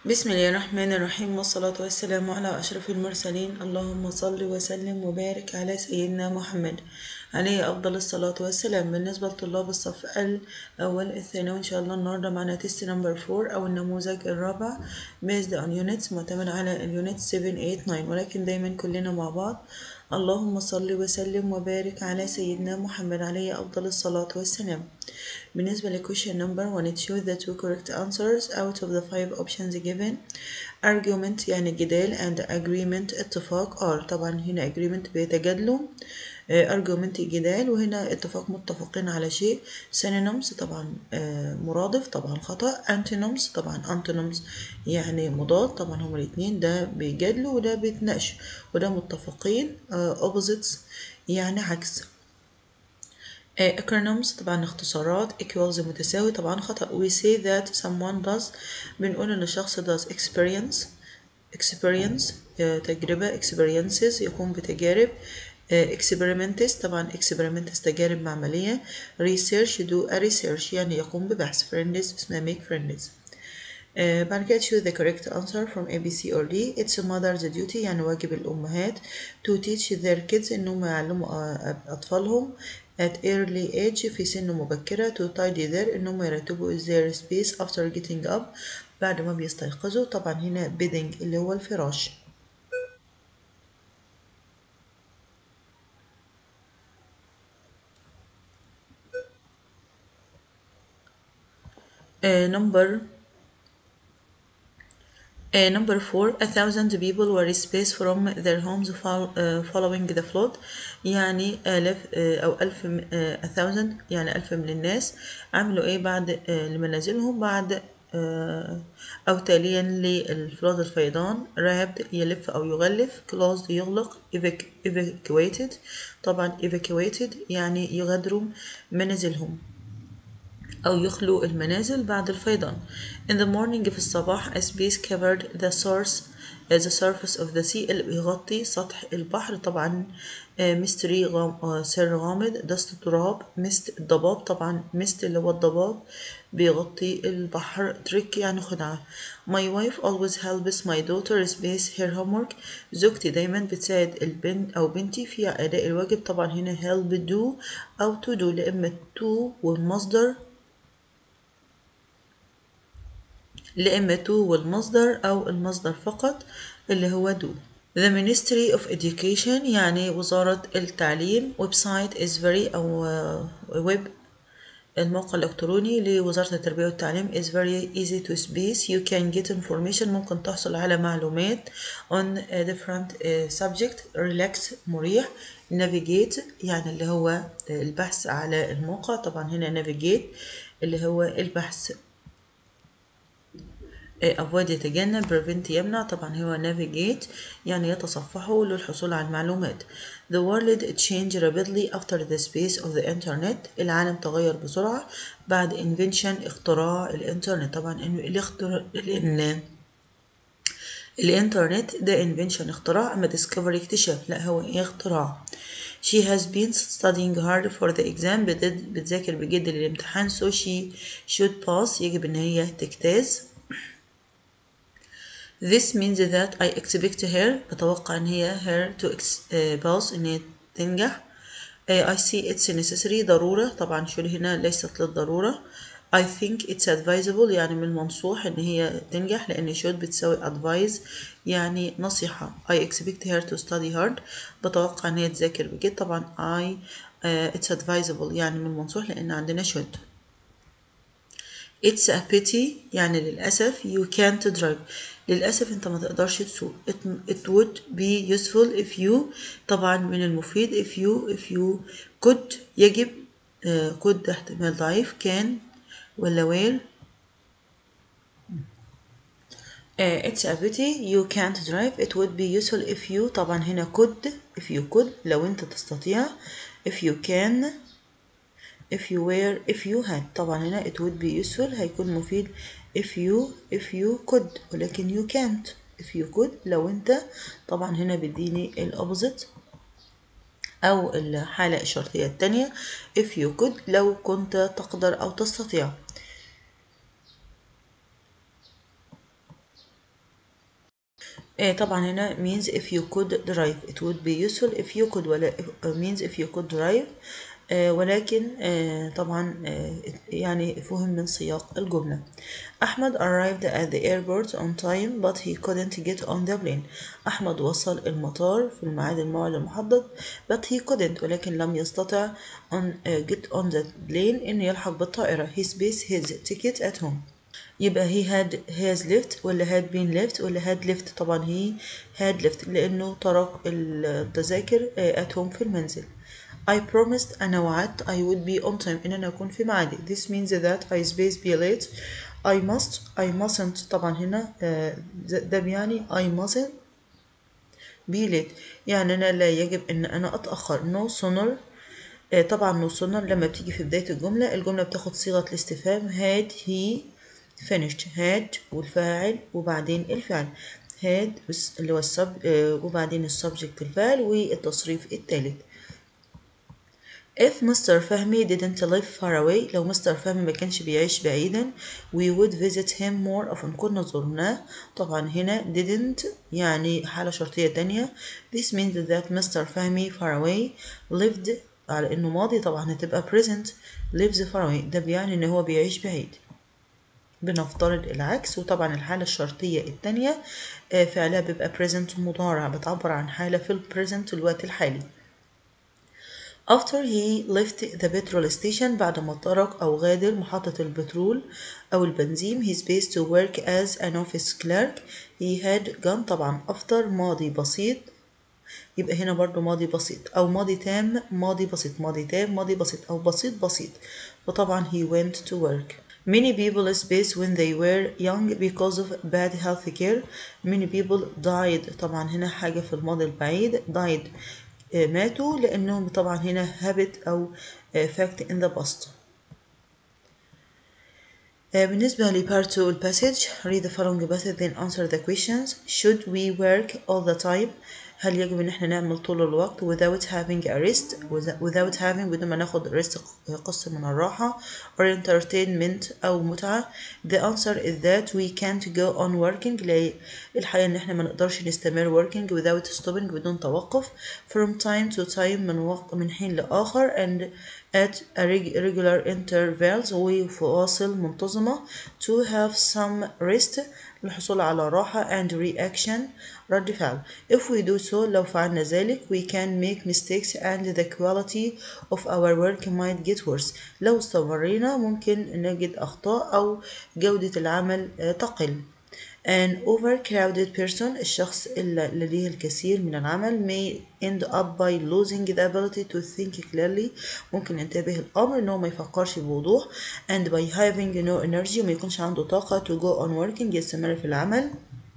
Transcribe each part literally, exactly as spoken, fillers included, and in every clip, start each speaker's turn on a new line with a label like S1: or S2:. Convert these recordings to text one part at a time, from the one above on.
S1: بسم الله الرحمن الرحيم، والصلاة والسلام على أشرف المرسلين. اللهم صل وسلم وبارك على سيدنا محمد عليه أفضل الصلاة والسلام. بالنسبة لطلاب الصف الأول الثانوي إن شاء الله النهاردة معنا تيست نمبر فور أو النموذج الرابع based on units، معتمد على اليونت سبعة ثمانية تسعة، ولكن دايما كلنا مع بعض. اللهم صل وسلم وبارك على سيدنا محمد عليه أفضل الصلاة والسلام. بالنسبة ل question number one, choose the two correct answers out of the five options given. argument يعني جدال and agreement اتفاق. are طبعا هنا agreement بيتجادلوا، argument جدال، وهنا اتفاق متفقين على شيء. synonyms طبعا مرادف، طبعا خطأ. antonyms طبعا antonyms يعني مضاد، طبعا هما الاتنين ده بيجادلوا وده بيتناقشوا، وده متفقين. opposites يعني عكس. acronyms طبعا اختصارات. equals متساوي، طبعا خطأ. we say that someone does بنقول ان الشخص does experience experience تجربة. experiences يقوم بتجارب. experiments طبعا experiments تجارب معملية. research do a research يعني يقوم ببحث. friends اسمها make friends. آه بعد كده choose the correct answer from A, B, C or D. It's a mother's duty يعني واجب الأمهات to teach their kids إنهم يعلموا أطفالهم at early age في سن مبكرة to tidy their إنهم يرتبوا their space after getting up بعد ما بيستيقظوا. طبعا هنا bedding اللي هو الفراش. آه number Uh, number four, a thousand people were displaced from their homes uh, following the flood. يعني آلاف uh, أو ألف uh, a thousand يعني ألف من الناس عملوا إيه بعد uh, لمنازلهم بعد uh, أو تاليا للفلود الفيضان. wrapped يلف أو يغلف. closed يغلق. evacuated طبعا evacuated يعني يغادروا منازلهم أو يخلوا المنازل بعد الفيضان. In the morning في الصباح a space covered the source the surface of the sea اللي بيغطي سطح البحر. طبعا ميستري غام سر غامض. دست تراب. مست الضباب طبعا مست اللي هو الضباب بيغطي البحر. تريك يعني خدعة. My wife always helps my daughter space her homework. زوجتي دايما بتساعد البنت أو بنتي في أداء الواجب. طبعا هنا help do أو to do، لإما to والمصدر لإما to والمصدر أو المصدر فقط اللي هو do. The Ministry of Education يعني وزارة التعليم. website is very أو ويب الموقع الإلكتروني لوزارة التربية والتعليم is very easy to space. You can get information ممكن تحصل على معلومات on a different subject. relax مريح. navigate يعني اللي هو البحث على الموقع. طبعا هنا navigate اللي هو البحث. avoid يتجنب. prevent يمنع. طبعا هو navigate يعني يتصفحه للحصول على المعلومات. the world changed rapidly after the space of the internet. العالم تغير بسرعة بعد invention اختراع الانترنت. طبعا الاختراع لأن الانترنت ده invention اختراع، أما discovery اكتشاف، لا هو ايه اختراع. she has been studying hard for the exam. بتذاكر بجد للامتحان so she should pass يجب ان هي تجتاز. This means that I expect her بتوقع ان هي her to pass ان هي تنجح. I see it's necessary ضرورة. طبعا should هنا ليست للضرورة. I think it's advisable يعني من المنصوح ان هي تنجح، لان should بتساوي advise يعني نصيحة. I expect her to study hard بتوقع ان هي تذاكر بجد. طبعا I uh, it's advisable يعني من المنصوح لان عندنا should. It's a pity يعني للأسف. You can't drive للأسف أنت ما تقدرش تسوق. It, it would be useful if you طبعا من المفيد if you if you could يجب uh, could احتمال ضعيف. can ولا where. uh, it's a pity you can't drive. It would be useful if you طبعا هنا could if you could لو أنت تستطيع. if you can if you were if you had. طبعا هنا it would be useful هيكون مفيد if you if you could، ولكن you can't. if you could لو انت طبعا هنا بيديني الأوبوزيت أو الحالة الشرطية التانية if you could لو كنت تقدر أو تستطيع. آه طبعا هنا means if you could drive it would be useful if you could ولا means if you could drive آه ولكن آه طبعا آه يعني فهم من سياق الجملة. أحمد arrived at the airport on time but he couldn't get on the plane. أحمد وصل المطار في الميعاد الموعد المحدد but he couldn't ولكن لم يستطع on uh, get on the plane إنه يلحق بالطائرة. He spaced his ticket at home. يبقى he had has left ولا had been left ولا had left. طبعا he had left لأنه ترك التذاكر at home في المنزل. I promised أنا وعدت I would be on time إن أنا أكون في ميعادي. This means that I space be late. I must I mustn't. طبعا هنا ده بيعني I mustn't be late يعني أنا لا يجب أن أنا أتأخر. No sooner طبعا no sooner لما بتيجي في بداية الجملة الجملة بتاخد صيغة الاستفهام had he finished. had والفاعل وبعدين الفعل. had اللي هو السب وبعدين السبجكت الفاعل والتصريف الثالث. If مستر فهمي didn't live far away لو مستر فهمي ما كانش بيعيش بعيدا we would visit him more often كنا زرناه. طبعا هنا didn't يعني حالة شرطية تانية. This means that مستر فهمي far away lived على انه ماضي طبعا هتبقى present lives far away ده بيعني ان هو بيعيش بعيد. بنفترض العكس وطبعا الحالة الشرطية التانية فعلها بيبقى present مضارع بتعبر عن حالة في البريزنت الوقت الحالي. After he left the petrol station بعد ما ترك أو غادر محطة البترول أو البنزين he spaced to work as an office clerk. he had gone طبعا after ماضي بسيط يبقى هنا برضو ماضي بسيط أو ماضي تام ماضي بسيط ماضي تام ماضي بسيط أو بسيط بسيط وطبعا he went to work. Many people spaced when they were young because of bad health care. Many people died طبعا هنا حاجة في الماضي البعيد died ماتوا لأنهم طبعا هنا habit أو fact in the past. بالنسبة ل part two الباسج read the following passage then answer the questions. Should we work all the time؟ هل يجب ان احنا نعمل طول الوقت without having a rest without having بدون ما ناخد rest قسط من الراحة or entertainment أو متعة. The answer is that we can't go on working. لا الحقيقة ان احنا ما نقدرش نستمر working without stopping بدون توقف from time to time من وقت من حين لآخر and at a regular intervals وفواصل منتظمة to have some rest للحصول على راحة and reaction رد فعل. If we do so لو فعلنا ذلك we can make mistakes and the quality of our work might get worse. لو استمرينا ممكن نجد أخطاء أو جودة العمل تقل. An overcrowded person الشخص اللي لديه الكثير من العمل may end up by losing the ability to think clearly ممكن ينتبه الأمر إنه ما يفكرش بوضوح and by having no energy ما يكونش عنده طاقة to go on working يستمر في العمل.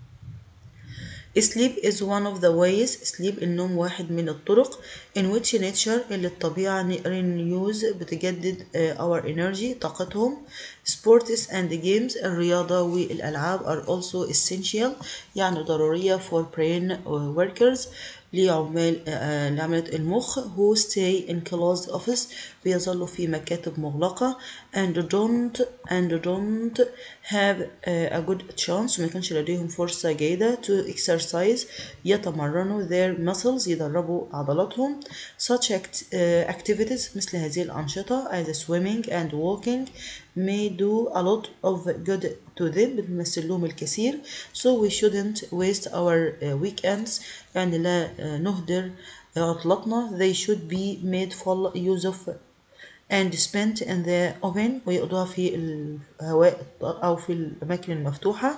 S1: Sleep is one of the ways. sleep النوم واحد من الطرق in which nature اللي الطبيعة renews بتجدد our energy طاقتهم. Sports and games الرياضة والألعاب are also essential يعني ضرورية for brain workers لعمال لعملية المخ who stay in closed office بيظلوا في مكاتب مغلقة and don't and don't have a good chance ما يكونش لديهم فرصة جيدة to exercise يتمرنوا their muscles يدربوا عضلاتهم. such act, uh, activities مثل هذه الأنشطة as swimming and walking may do a lot of good to them بتمثل لهم الكثير so we shouldn't waste our uh, weekends يعني لا uh, نهدر عطلتنا. they should be made full use of and spent in the open ويقضوها في الهواء أو في الأماكن المفتوحة.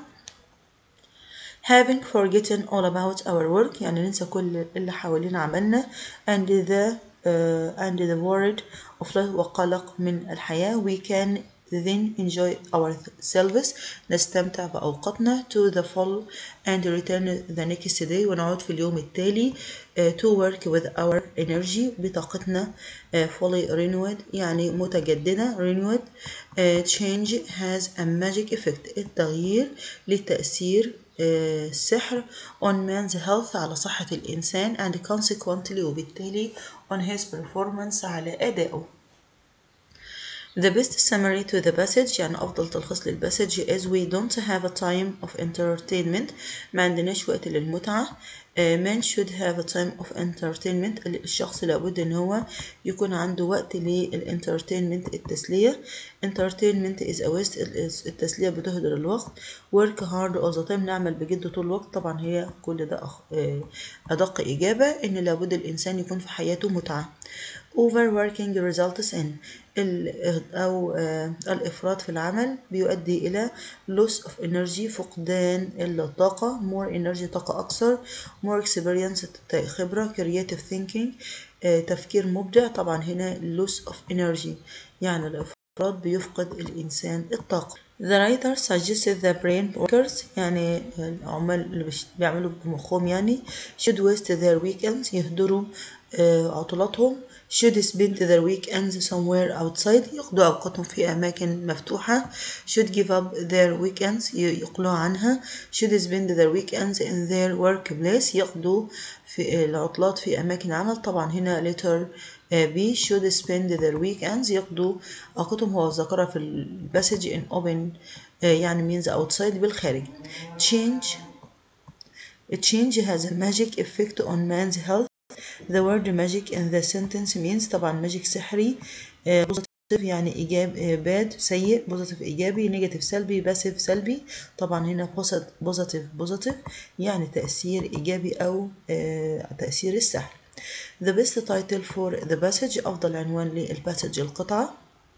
S1: having forgotten all about our work يعني ننسى كل اللي حوالينا عملنا and the uh, and the world of life وقلق من الحياة we can then enjoy ourselves نستمتع بأوقاتنا to the full and return the next day ونعود في اليوم التالي uh, to work with our energy بطاقتنا uh, fully renewed يعني متجددة renewed. uh, change has a magic effect التغيير للتأثير السحر on man's health على صحة الإنسان and consequently وبالتالي on his performance على أدائه. The best summary to the passage يعني أفضل تلخيص للباسج is we don't have a time of entertainment. ما عندناش وقت للمتعة. uh, man should have a time of entertainment. الشخص لابد إن هو يكون عنده وقت للانترتينمنت التسلية. entertainment is a waste. التسلية بتهدر الوقت. work hard all the time. نعمل بجد طول الوقت. طبعا هي كل ده أخ... أدق إجابة إن لابد الإنسان يكون في حياته متعة. overworking results in أو الإفراط في العمل بيؤدي إلى loss of energy فقدان الطاقة. more energy طاقة أكثر. more experience خبرة. creative thinking تفكير مبدع. طبعا هنا loss of energy يعني الإفراط بيفقد الإنسان الطاقة. The writer suggested the brain workers يعني العمال اللي بيعملوا بمخهم يعني should waste their weekends يهدروا عطلاتهم. should spend their weekends somewhere outside يقضوا أوقاتهم في أماكن مفتوحة. should give up their weekends يقلعوا عنها. should spend their weekends in their workplace يقضوا في العطلات في أماكن عمل. طبعا هنا letter B should spend their weekends يقضوا أوقاتهم. هو ذكرها في الباسج in open يعني means outside بالخارج. change change has a magic effect on man's health. The word magic in the sentence means طبعا magic سحري. positive يعني إيجاب bad سيء. positive إيجابي. negative سلبي. passive سلبي. طبعا هنا positive positive يعني تأثير إيجابي أو تأثير السحر. The best title for the passage أفضل عنوان للباسج القطعة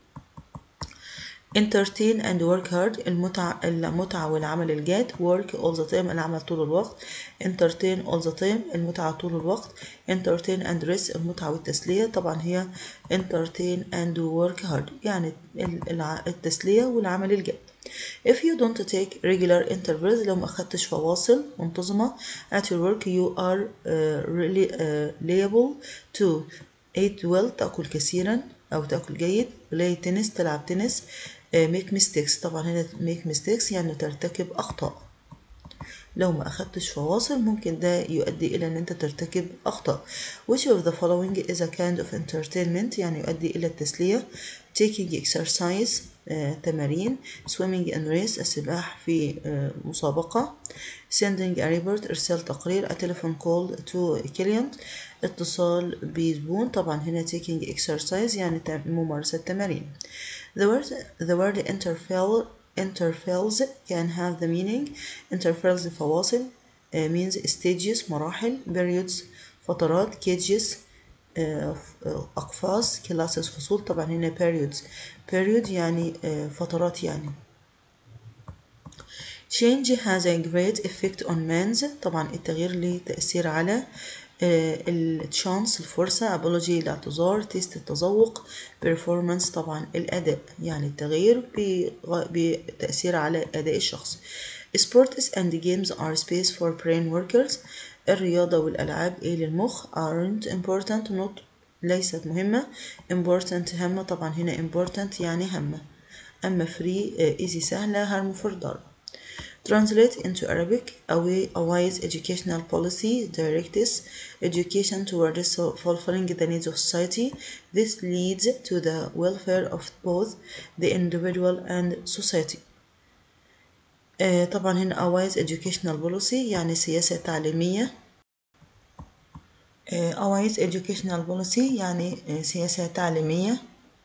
S1: entertain and work hard المتعة المتعة والعمل الجاد. work all the time العمل طول الوقت. entertain all the time المتعة طول الوقت. entertain and rest المتعة والتسلية. طبعا هي entertain and work hard يعني التسلية والعمل الجاد. if you don't take regular intervals لو ما أخدتش فواصل منتظمة at your work you are uh, really uh, liable to eat well تأكل كثيرا أو تأكل جيد. play tennis تلعب تنس. make mistakes طبعا هنا make mistakes يعني ترتكب أخطاء. لو ما أخدتش فواصل ممكن ده يؤدي إلى أن أنت ترتكب أخطاء. which of the following is a kind of entertainment يعني يؤدي إلى التسلية. taking exercise آه، تمارين. swimming in race السباحة في آه، مسابقة. sending a report إرسال تقرير. a telephone call to a client اتصال بزبون. طبعا هنا taking exercise يعني ممارسة تمارين. The word the word interval intervals can have the meaning. intervals فواصل uh, means stages مراحل. periods فترات. cages uh, أقفاص. classes فصول. طبعا هنا periods period يعني uh, فترات يعني. change has a great effect on man's طبعا التغيير له تأثير على التشانس الفرصة. apology الاعتذار. تيست التذوق. performance طبعا الأداء يعني التغيير بتأثير على أداء الشخص. sports and games are space for brain workers الرياضة والألعاب إيه للمخ. aren't important not ليست مهمة. important هامة. طبعا هنا important يعني هامة. أما free easy سهلة. harmful ضار. Translate into Arabic a way a wise educational policy directs education towards fulfilling the needs of society. This leads to the welfare of both the individual and society. آه طبعا هنا a wise educational policy يعني سياسة تعليمية. آه a wise educational policy يعني آه سياسة تعليمية.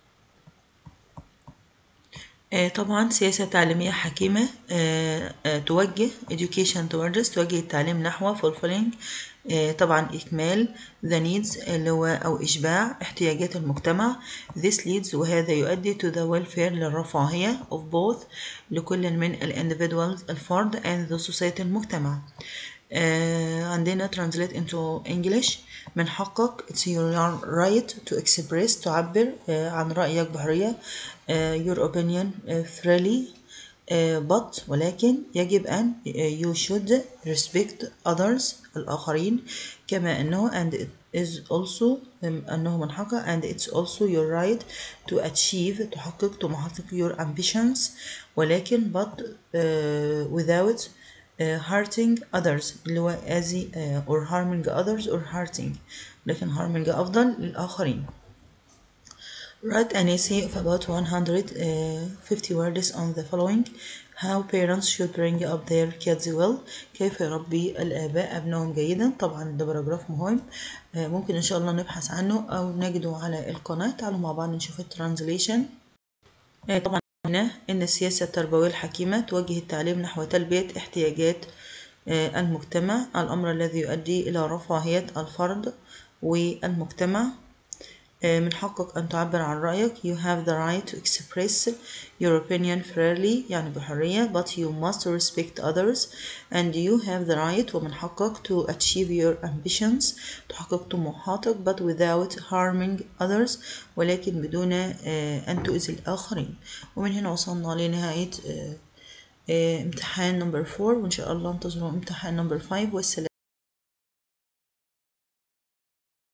S1: طبعا سياسة تعليمية حكيمة توجه education towards توجه التعليم نحو fulfilling طبعا إكمال the needs اللي هو أو إشباع احتياجات المجتمع. this leads وهذا يؤدي to the welfare للرفاهية of both لكل من ال individuals الفرد and the society المجتمع. عندنا translate into English من حقك it's your right to express تعبر عن رأيك بحرية your opinion freely but ولكن يجب أن you should respect others الآخرين كما أنه and it is also أنه من حقك and it's also your right to achieve تحقق طموحاتك your ambitions ولكن but uh, without uh, hurting others اللي هو أذي uh, or harming others or hurting لكن harming أفضل للآخرين. Write an essay of about one hundred fifty words on the following. How parents should bring up their kids well. كيف يربي الآباء أبنائهم جيدا. طبعا ده باراجراف مهم، ممكن إن شاء الله نبحث عنه أو نجده على القناة. تعالوا مع بعض نشوف الترانزليشن. طبعا هنا إن السياسة التربوية الحكيمة توجه التعليم نحو تلبية احتياجات المجتمع، الأمر الذي يؤدي إلى رفاهية الفرد والمجتمع. من حقك أن تعبر عن رأيك. You have the right to express your opinion freely، يعني بحرية. But you must respect others. And you have the right، ومن حقك to achieve your ambitions، تحقق طموحاتك. But without harming others، ولكن بدون أن تؤذي الآخرين. ومن هنا وصلنا لنهاية امتحان نمبر فور، وإن شاء الله انتظروا امتحان نمبر فايف. والسلام.